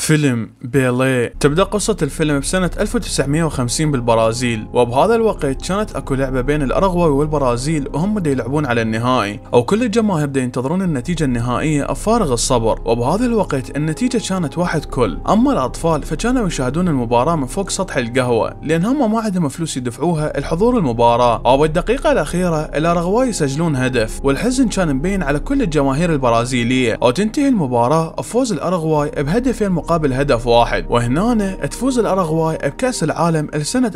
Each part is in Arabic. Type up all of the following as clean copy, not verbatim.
فيلم بيليه. تبدأ قصة الفيلم بسنة 1950 بالبرازيل، وبهذا الوقت كانت اكو لعبة بين الأرغواي والبرازيل وهم دا يلعبون على النهائي، او كل الجماهير دا ينتظرون النتيجة النهائية بفارغ الصبر. وبهذا الوقت النتيجة كانت 1-0. اما الأطفال فكانوا يشاهدون المباراة من فوق سطح القهوة لأن هم ما عندهم فلوس يدفعوها لحضور المباراة. وبالدقيقة الأخيرة الأرغواي يسجلون هدف، والحزن كان مبين على كل الجماهير البرازيلية، وتنتهي المباراة بفوز الأرغواي بهدفين مقابل هدف واحد. وهنا تفوز الأرغواي بكأس العالم لسنة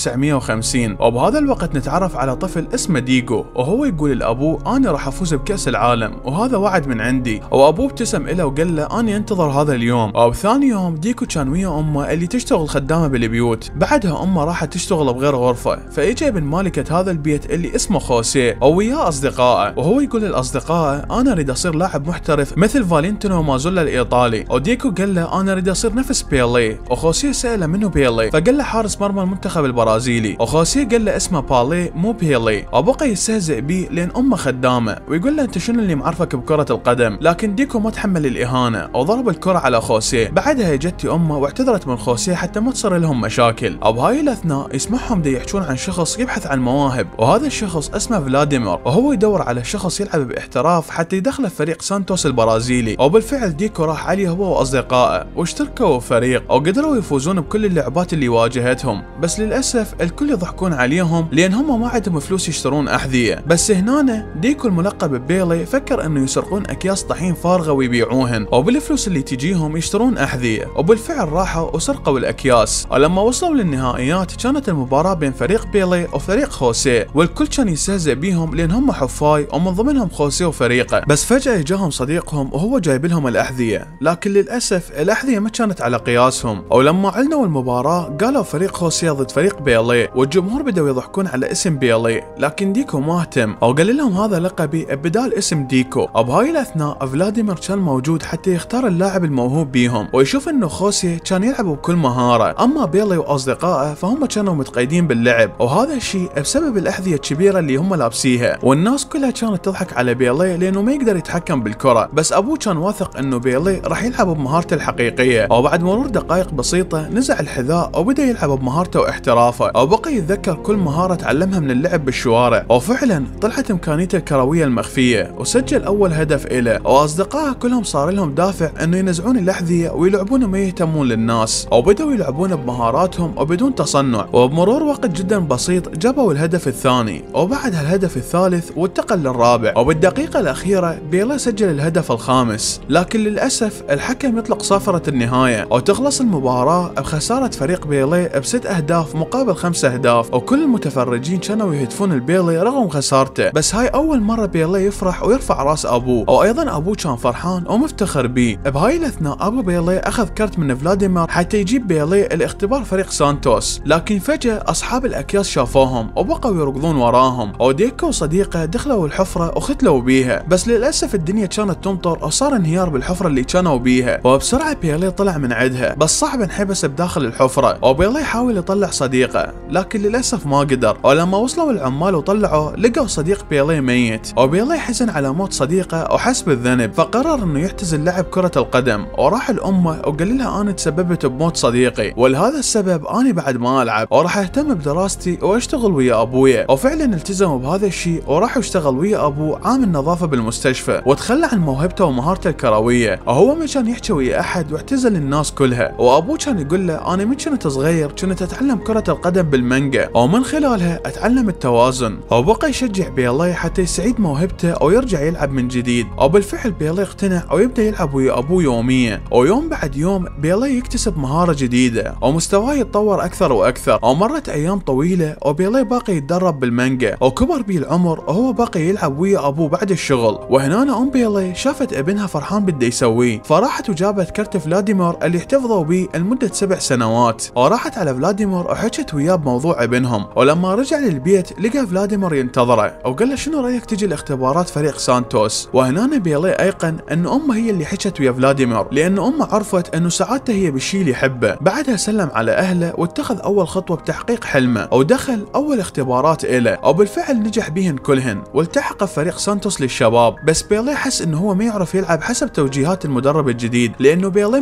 1950. وبهذا الوقت نتعرف على طفل اسمه ديغو، وهو يقول لأبوه أنا راح أفوز بكأس العالم وهذا وعد من عندي. وأبوه ابتسم له وقال له أنا أنتظر هذا اليوم. وبثاني يوم ديغو كان ويا أمه اللي تشتغل خدامة بالبيوت. بعدها أمه راحت تشتغل بغير غرفة، فإجا ابن مالكة هذا البيت اللي اسمه خوسيه ووياه أصدقائه، وهو يقول لأصدقائه أنا أريد أصير لاعب محترف مثل فالنتينو مازولا الإيطالي. وديغو قال له أنا أريد أصير نفس بيليه. وخوسيه سأله منو بيليه، فقال له حارس مرمى المنتخب البرازيلي. وخوسيه قال له اسمه باليه مو بيليه. وبقى يستهزئ بيه لأن أمه خدامة، ويقول له أنت شنو اللي معرفك بكرة القدم. لكن ديغو ما تحمل الإهانة وضرب الكرة على خوسيه. بعدها اجت أمه واعتذرت من خوسيه حتى ما تصير لهم مشاكل. وبهاي الأثناء يسمعهم دا يحجون عن شخص يبحث عن مواهب، وهذا الشخص اسمه فلاديمير، وهو يدور على شخص يلعب باحتراف حتى يدخله فريق سانتوس البرازيلي. وبالفعل ديغو راح عليه هو واصدقائه واشتركوا بفريق وقدروا يفوزون بكل اللعبات اللي واجهتهم. بس للاسف الكل يضحكون عليهم لان هم ما عندهم فلوس يشترون احذيه. بس هنا ديغو الملقب ببيلي فكر انه يسرقون اكياس طحين فارغه ويبيعوهن، وبالفلوس اللي تجيهم يشترون احذيه. وبالفعل راحوا وسرقوا الاكياس. ولما وصلوا للنهائيات كانت المباراه بين فريق بيلي وفريق خوسيه، والكل كان يستهزئ بيهم لان هم حفاي ومن ضمنهم خوسيه وفريقه. بس فجاه جاهم صديقهم وهو جايب لهم الاحذيه، لكن للاسف الاحذيه ما كانت على قياسهم. ولما اعلنوا المباراه قالوا فريق خوسيه ضد فريق بيلي، والجمهور بدأوا يضحكون على اسم بيلي، لكن ديغو ما اهتم وقال لهم هذا لقبي بدال اسم ديغو. وبهاي الاثناء فلاديمير كان موجود حتى يختار اللاعب الموهوب بيهم، ويشوف انه خوسيه كان يلعب بكل مهاره، اما بيلي واصدقائه فهم كانوا متقيدين باللعب، وهذا الشيء بسبب الاحذيه الكبيره اللي هم لابسيها. والناس كلها كانت تضحك على بيلي لانه ما يقدر يتحكم بالكره، بس ابوه كان واثق انه بيلي راح يلعب بمهارته الحقيقيه. وبعد مرور دقائق بسيطه نزع الحذاء وبدا يلعب بمهارته واحترافه، وبقى يتذكر كل مهاره تعلمها من اللعب بالشوارع. وفعلا طلعت امكانيته الكرويه المخفيه وسجل اول هدف له، واصدقائه كلهم صار لهم دافع انه ينزعون الاحذيه ويلعبون وما يهتمون للناس، وبداوا يلعبون بمهاراتهم وبدون تصنع. وبمرور وقت جدا بسيط جابوا الهدف الثاني، وبعدها الهدف الثالث وانتقل للرابع، وبالدقيقه الاخيره بيلا سجل الهدف الخامس. لكن للاسف الحكم يطلق صافره النهايه وتخلص المباراه بخساره فريق بيلي ب6 اهداف مقابل 5 اهداف. وكل المتفرجين كانوا يهتفون لبيلي رغم خسارته. بس هاي اول مره بيلي يفرح ويرفع راس ابوه، وايضا ابوه كان فرحان ومفتخر بيه. بهاي الاثناء ابو بيلي اخذ كرت من فلاديمير حتى يجيب بيلي الاختبار فريق سانتوس، لكن فجاه اصحاب الاكياس شافوهم وبقوا يركضون وراهم. وديكو وصديقه دخلوا الحفره وختلوا بيها، بس للاسف الدنيا كانت تمطر وصار انهيار بالحفره اللي كانوا بيها. وبسرعه بيلي طلع من عندها، بس صعب انحبس بداخل الحفره. وبيلي حاول يطلع صديقه لكن للاسف ما قدر. ولما وصلوا العمال وطلعوا لقوا صديق بيلي ميت، وبيلي حزن على موت صديقه وحس بالذنب، فقرر انه يعتزل لعب كره القدم. وراح لامه وقال لها انا تسببت بموت صديقي، ولهذا السبب انا بعد ما العب وراح اهتم بدراستي واشتغل ويا ابويا. وفعلا التزموا بهذا الشيء وراح يشتغل ويا ابوه عامل نظافه بالمستشفى، وتخلى عن موهبته ومهارته الكرويه. وهو ما كان يحكي ويا احد واعتزل الناس كلها. وابوه كان يقول له انا من كنت صغير كنت اتعلم كره القدم بالمانجا، ومن خلالها اتعلم التوازن. وبقى يشجع بيلي حتى يستعيد موهبته ويرجع يلعب من جديد. وبالفعل بيلي اقتنع ويبدا يلعب ويا ابوه يوميا، ويوم بعد يوم بيلي يكتسب مهاره جديده ومستواه يتطور اكثر واكثر. ومرت ايام طويله وبيلي باقي يتدرب بالمانجا، وكبر بيه العمر وهو باقي يلعب ويا ابوه بعد الشغل. وهنا ام بيلي شافت ابنها فرحان بده يسويه، فراحت وجابت كرت فلاديمير اللي احتفظوا به لمده 7 سنوات، وراحت على فلاديمير وحكت وياه بموضوع ابنهم. ولما رجع للبيت لقى فلاديمير ينتظره وقال له شنو رايك تجي لاختبارات فريق سانتوس. وهنا بيلي ايقن ان امه هي اللي حكت ويا فلاديمير، لان امه عرفت انه سعادته هي بالشيء اللي يحبه. بعدها سلم على اهله واتخذ اول خطوه بتحقيق حلمه، ودخل اول اختبارات له، وبالفعل نجح بيهن كلهن والتحق بفريق سانتوس للشباب. بس بيلي حس انه هو ما يعرف يلعب حسب توجيهات المدرب الجديد، لانه بيلي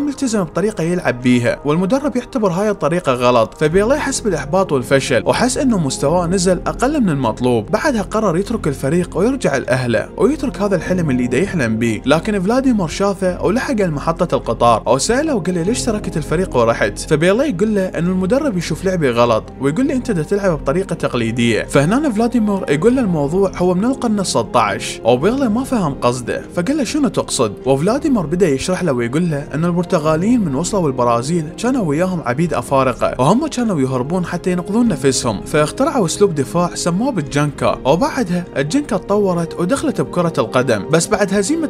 ملتزم بطريقة يلعب بيها، والمدرب يعتبر هاي الطريقة غلط، فبيليه حس بالإحباط والفشل وحس إنه مستواه نزل أقل من المطلوب. بعدها قرر يترك الفريق ويرجع لأهله ويترك هذا الحلم اللي دا يحلم بيه. لكن فلاديمير شافه ولحق محطة القطار وسأله وقال له ليش تركت الفريق ورحت؟ فبيليه يقول له إنه المدرب يشوف لعبي غلط ويقول لي أنت دا تلعب بطريقة تقليدية. فهنا فلاديمير يقول له الموضوع هو من القرن ال16، وبيليه ما فهم قصده فقال له شنو تقصد؟ وفلاديمير بدا يشرح له ويقول له ان البرتغاليين من وصلوا البرازيل كانوا وياهم عبيد افارقه، وهم كانوا يهربون حتى ينقذون نفسهم، فاخترعوا اسلوب دفاع سموه بالجنكا، وبعدها الجنكا تطورت ودخلت بكرة القدم. بس بعد هزيمة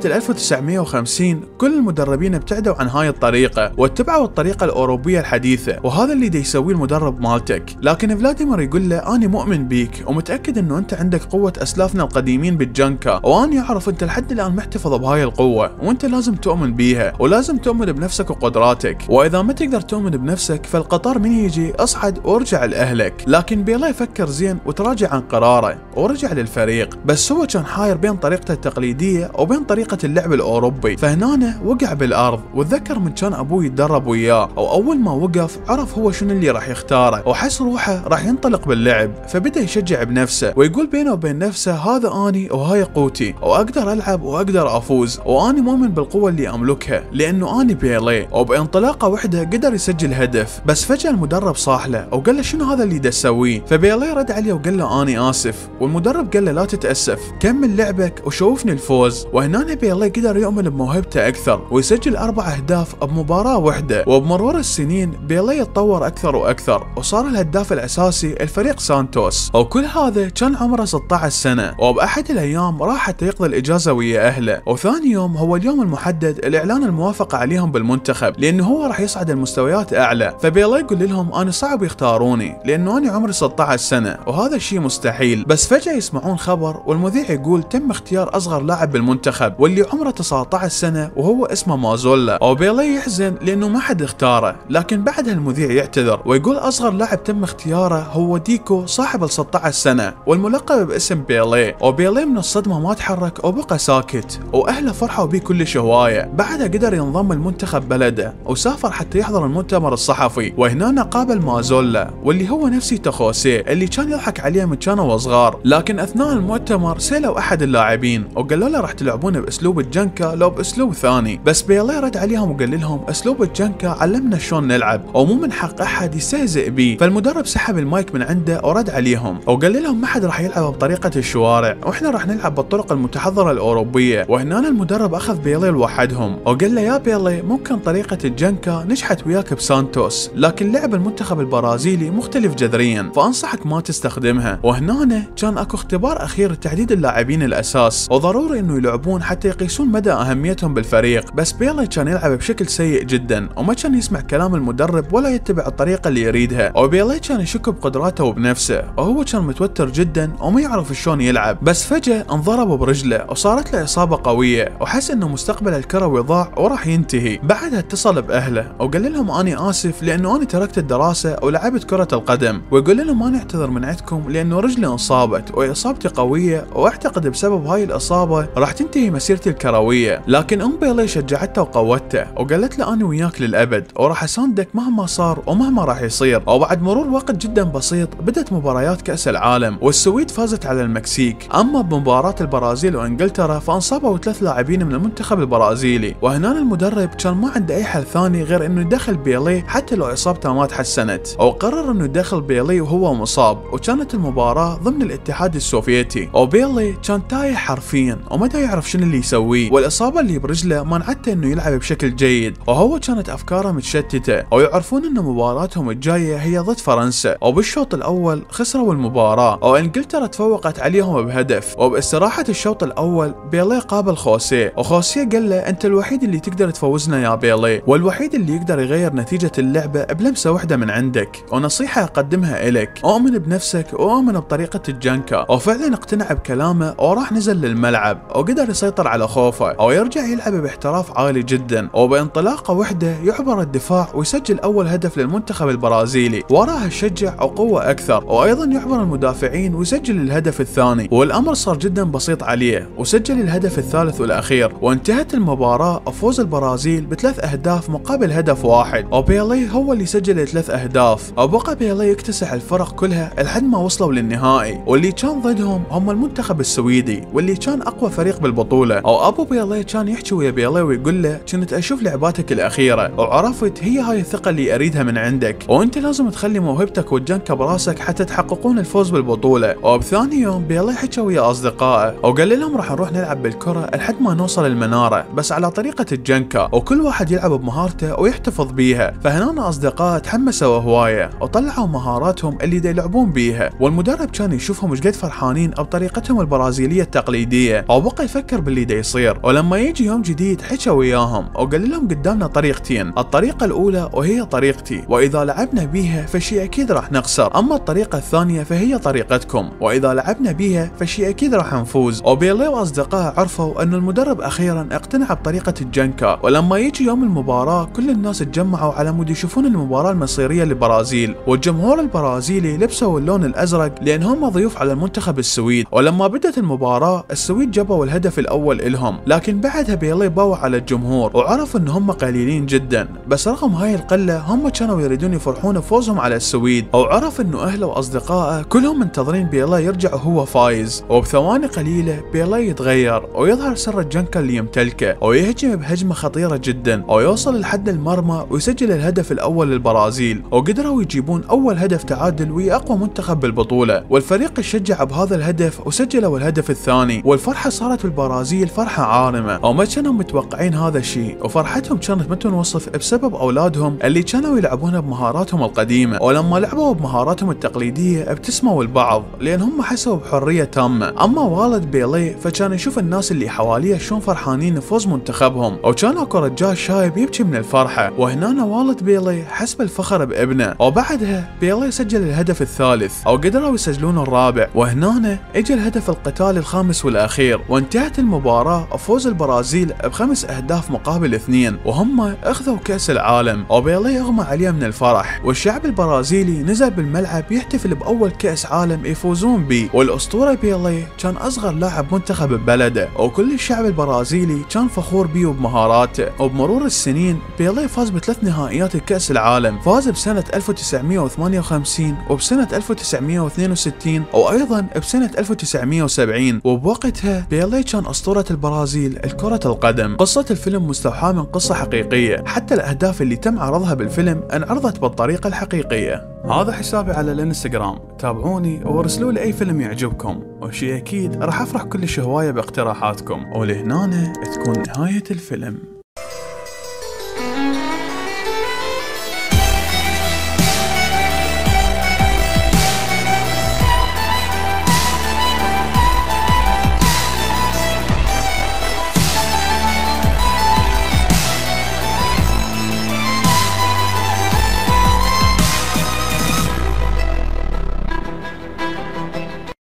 1950 كل المدربين ابتعدوا عن هاي الطريقة واتبعوا الطريقة الأوروبية الحديثة، وهذا اللي دا يسويه المدرب مالتك. لكن فلاديمير يقول له أنا مؤمن بيك ومتأكد انه انت عندك قوة اسلافنا القديمين بالجنكا، واني اعرف انت لحد الان محتفظ بهاي القوة، وانت لازم تؤمن بيها ولازم تؤمن بنفسك وقدراتك، واذا ما تقدر تؤمن بنفسك فالقطار من يجي اصعد وارجع لاهلك. لكن بيليه فكر زين وتراجع عن قراره ورجع للفريق، بس هو كان حاير بين طريقته التقليدية وبين طريقة اللعب الاوروبي. فهنا وقع بالارض وتذكر من كان ابوه يتدرب وياه، واول ما وقف عرف هو شنو اللي راح يختاره وحس روحه راح ينطلق باللعب، فبدا يشجع بنفسه ويقول بينه وبين نفسه هذا اني وهاي قوتي واقدر العب واقدر افوز، واني مؤمن بالقوة اللي املكها لانه اني بيليه. وبانطلاقة واحدة قدر يسجل هدف. بس فجأة المدرب صاح له وقال له شنو هذا اللي دا تسويه؟ فبيليه رد عليه وقال له اني اسف، والمدرب قال له لا تتاسف، كمل لعبك وشوفني الفوز. وهنا بيليه قدر يؤمن بموهبته اكثر ويسجل 4 أهداف بمباراة واحدة. وبمرور السنين بيليه يتطور اكثر واكثر وصار الهداف الاساسي الفريق سانتوس، وكل هذا كان عمره 16 سنة. وبأحد الايام راح حتى يقضي الاجازة ويا اهله، وثاني يوم هو اليوم المحدد لاعلان الموافقة عليهم بالمنتخب لانه هو راح يصعد المستويات اعلى. فبيليه يقول لهم انا صعب يختاروني لانه انا عمري 16 سنة وهذا الشيء مستحيل. بس فجأة يسمعون خبر والمذيع يقول تم اختيار اصغر لاعب بالمنتخب واللي عمره 19 سنة وهو اسمه مازولا. وبيليه يحزن لانه ما حد اختاره، لكن بعدها المذيع يعتذر ويقول اصغر لاعب تم اختياره هو ديكو صاحب ال 16 سنة والملقب باسم بيليه. وبيليه من الصدمة ما تحرك وبقى ساكت، واهله فرحوا بيه كلش هواية. بعدها قدر ينضم المنتخب بلده وسافر حتى يحضر المؤتمر الصحفي، وهنا قابل مازولا واللي هو نفسي خوسيه اللي كان يضحك عليه من كانوا صغار. لكن اثناء المؤتمر سالوا احد اللاعبين وقالوا له راح تلعبون باسلوب الجنكا لو باسلوب ثاني، بس بيليه رد عليهم وقال لهم اسلوب الجنكا علمنا شلون نلعب ومو من حق احد يستهزئ بيه. فالمدرب سحب المايك من عنده ورد عليهم وقال لهم ما حد راح يلعب بطريقة الشوارع واحنا راح نلعب بالطرق المتحضرة الاوروبية. وهنا المدرب اخذ بيليه لوحدهم وقال له يا بيليه ممكن طريقة الجنكا نجحت وياك بسانتوس، لكن لعب المنتخب البرازيلي مختلف جذريا فانصحك ما تستخدمها. وهنا كان اكو اختبار اخير لتحديد اللاعبين الاساس، وضروري انه يلعبون حتى يقيسون مدى اهميتهم بالفريق. بس بيليه كان يلعب بشكل سيء جدا وما كان يسمع كلام المدرب ولا يتبع الطريقة اللي يريدها، وبيليه كان يشك بقدراته وبنفسه وهو كان متوتر جدا وما يعرف شلون يلعب. بس فجأة انضرب برجله وصارت له اصابة قوية وحس انه مستقبله الكروي ضاع وراح ينتهي. بعدها اتصل باهله وقال لهم اني اسف لانه انا تركت الدراسة ولعبت كرة القدم، ويقول لهم انا اعتذر من عندكم لانه رجلي انصابت واصابتي قوية واعتقد بسبب هاي الاصابة راح تنتهي مسيرتي الكروية. لكن بيليه شجعته وقوته وقالت له انا وياك للابد وراح اساندك مهما صار ومهما راح يصير. وبعد مرور وقت جدا بسيط بدت مباريات كأس العالم والسويد فازت على المكسيك. اما بمباراة البرازيل وانجلترا فانصابوا 3 لاعبين من المنتخب البرازيلي، وهنا المدرب كان ما عنده اي حل ثاني غير انه يدخل بيليه حتى لو اصابته ما تحسنت، وقرر انه يدخل بيليه وهو مصاب. وكانت المباراة ضمن الاتحاد السوفيتي وبيليه كان تايه حرفيا وما دا يعرف شنو اللي يسويه، والاصابة اللي برجله منعته انه يلعب بشكل جيد، وهو كانت افكاره متشتتة ويعرفون ان مباراتهم الجاية هي ضد فرنسا. وبالشوط الاول خسروا المباراة وانجلترا تفوقت عليهم بهدف. وباستراحة الشوط الاول بيليه قابل خوسيه وخوسيه قال له انت الوحيد اللي تقدر تفوزنا يا بيليه، والوحيد اللي يقدر يغير نتيجة اللعبة بلمسة واحدة من عندك، ونصيحة اقدمها الك اؤمن بنفسك واؤمن بطريقة الجنكا. وفعلا اقتنع بكلامه وراح نزل للملعب وقدر يسيطر على خوفه ويرجع يلعب باحتراف عالي جدا، وبانطلاقة واحدة يعبر الدفاع ويسجل اول هدف للمنتخب البرازيلي، وراها شجع وقوة اكثر وايضا يعبر المدافعين ويسجل الهدف الثاني. والامر صار جدا بسيط عليه وسجل الهدف الثالث والاخير، وانتهت المباراة فوز البرازيل ب 3 أهداف مقابل هدف واحد، وبيلي هو اللي سجل 3 أهداف، وبقى بيلي يكتسح الفرق كلها لحد ما وصلوا للنهائي، واللي كان ضدهم هم المنتخب السويدي واللي كان أقوى فريق بالبطولة. وأبو بيلي كان يحكي ويا بيلي ويقول له كنت أشوف لعباتك الأخيرة وعرفت هي هاي الثقة اللي أريدها من عندك، وأنت لازم تخلي موهبتك والجنكة براسك حتى تحققون الفوز بالبطولة. وبثاني يوم بيلي حكى ويا أصدقائه وقال لهم راح نروح نلعب بالكرة لحد ما نوصل المنارة بس على طريقة الجنكة، وكل واحد يلعب بمهارته ويحتفظ بيها. فهنا أصدقائه تحمسوا هواية وطلعوا مهاراتهم اللي دا يلعبون بيها، والمدرب كان يشوفهم مش قد فرحانين بطريقتهم البرازيلية التقليدية، وبقى يفكر باللي دا يصير. ولما يجي يوم جديد حكى وياهم وقال لهم قدامنا طريقتين، الطريقة الأولى وهي طريقتي وإذا لعبنا بيها فشي أكيد راح نخسر، أما الطريقة الثانية فهي طريقتكم وإذا لعبنا بيها فشي أكيد راح نفوز. وبيلي وأصدقائه عرفوا أن المدرب أخيرا اقتنع بطريقة الجنكا، ولما يجي يوم المباراة كل الناس تجمعوا على مود يشوفون المباراة المصيرية للبرازيل، والجمهور البرازيلي لبسوا اللون الأزرق لأن هم ضيوف على المنتخب السويد. ولما بدت المباراة السويد جابوا الهدف الأول إلهم، لكن بعدها بيلي باوع على الجمهور وعرف أن هم قليلين جدا، بس رغم هاي القلة هم كانوا يريدون يفرحون بفوزهم على السويد، وعرف أنه أهله وأصدقائه كلهم منتظرين بيلي يرجع وهو فايز. وبثواني قليلة بيلي يتغير ويظهر سر الجنكة اللي يمتلكه ويهجم بهجمة خطيرة جدا ويوصل لحد المرمى ويسجل الهدف الأول للبرازيل، وقدروا يجيبون أول هدف تعادل ويا أقوى منتخب بالبطولة. والفريق شجع بهذا الهدف وسجلوا الهدف الثاني، والفرحة صارت بالبرازيل فرحة عارمة وما كانوا متوقعين هذا الشيء، وفرحتهم كانت ما تنوصف بسبب أولادهم اللي كانوا يلعبون بمهاراتهم القديمة، ولما لعبوا بمهاراتهم التقليدية ابتسموا البعض لأن هم حسوا بحرية تامة. أما والد بيلي فكان يشوف الناس اللي حواليه شلون فرحانين بفوز منتخبهم، وكان اكو رجال شايب يبكي من الفرحة، وهنا والد بيلي حس بالفخر بابنه. وبعدها بيلي سجل الهدف الثالث وقدروا يسجلون الرابع، وهنا اجى الهدف القتالي الخامس والأخير، وانتهت المباراة وفوز البرازيل ب5 أهداف مقابل 2، وهم اخذوا كأس العالم. وبيلي اغمى عليه من الفرح، والشعب البرازيلي نزل بالملعب يحتفل بأول كأس عالم يفوزون به، والأسطورة بيلي كان أصغر لاعب منتخب ببلده، وكل الشعب البرازيلي كان فخور بيه وبمهاراته. وبمرور السنين بيلي فاز ب3 نهائيات الكأس العالم، فاز بسنة 1958 وبسنة 1962 وأيضا بسنة 1970، وبوقتها بيلي كان أسطورة البرازيل لكرة القدم. قصة الفيلم مستوحاة من قصة حقيقية، حتى الأهداف اللي تم عرضها بالفيلم انعرضت بالطريقة الحقيقية. هذا حسابي على الانستغرام، تابعوني وارسلوا لي أي فيلم يعجبكم، وشي أكيد راح أفرح كلش هواية باقتراحاتكم. ولهنا تكون نهاية الفيلم.